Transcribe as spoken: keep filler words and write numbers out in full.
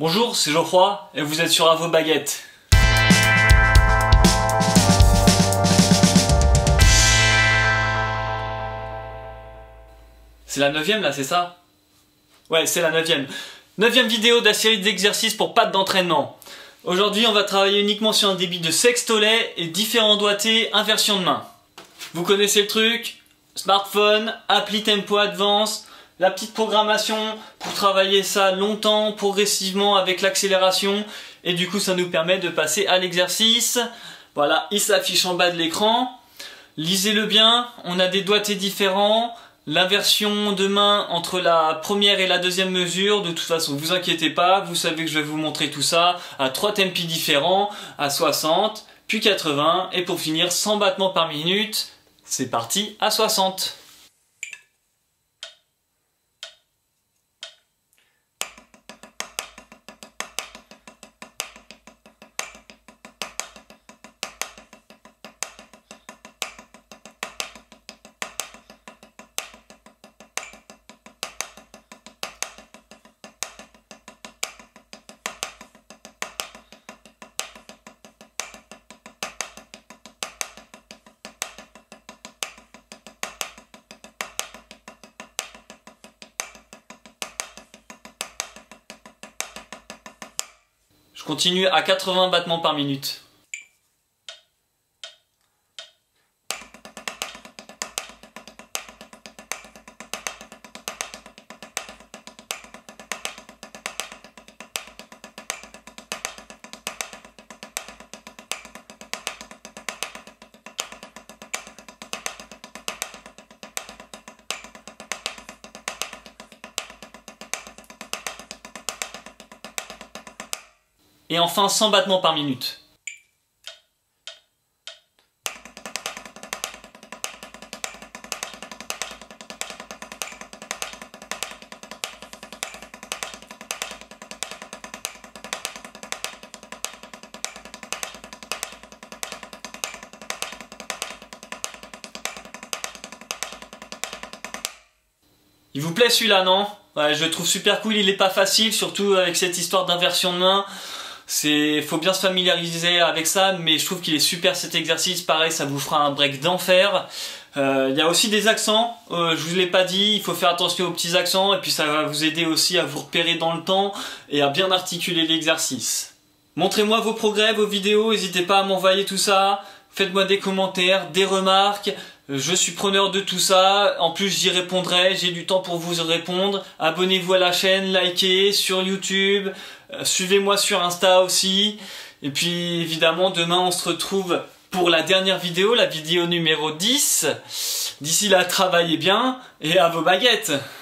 Bonjour, c'est Geoffroy et vous êtes sur À vos baguettes. C'est la neuvième là, c'est ça? Ouais, c'est la neuvième. Neuvième vidéo de la série d'exercices pour pattes d'entraînement. Aujourd'hui, on va travailler uniquement sur un débit de sextolet et différents doigtés, inversion de main. Vous connaissez le truc? Smartphone, appli Tempo Advance, la petite programmation pour travailler ça longtemps, progressivement avec l'accélération. Et du coup, ça nous permet de passer à l'exercice. Voilà, il s'affiche en bas de l'écran. Lisez-le bien, on a des doigtés différents. L'inversion de main entre la première et la deuxième mesure, de toute façon, vous inquiétez pas, vous savez que je vais vous montrer tout ça à trois tempi différents, à soixante, puis quatre-vingts, et pour finir cent battements par minute. C'est parti, à soixante. Je continue à quatre-vingts battements par minute. Et enfin cent battements par minute. Il vous plaît celui-là, non? Ouais, je le trouve super cool, il est pas facile, surtout avec cette histoire d'inversion de main. C'est, faut bien se familiariser avec ça, mais je trouve qu'il est super cet exercice. Pareil, ça vous fera un break d'enfer. Euh, il y a aussi des accents, euh, je vous l'ai pas dit, il faut faire attention aux petits accents, et puis ça va vous aider aussi à vous repérer dans le temps et à bien articuler l'exercice. Montrez-moi vos progrès, vos vidéos, n'hésitez pas à m'envoyer tout ça. Faites-moi des commentaires, des remarques. Je suis preneur de tout ça. En plus, j'y répondrai. J'ai du temps pour vous répondre. Abonnez-vous à la chaîne, likez sur YouTube. Euh, Suivez-moi sur Insta aussi. Et puis, évidemment, demain, on se retrouve pour la dernière vidéo, la vidéo numéro dix. D'ici là, travaillez bien et à vos baguettes.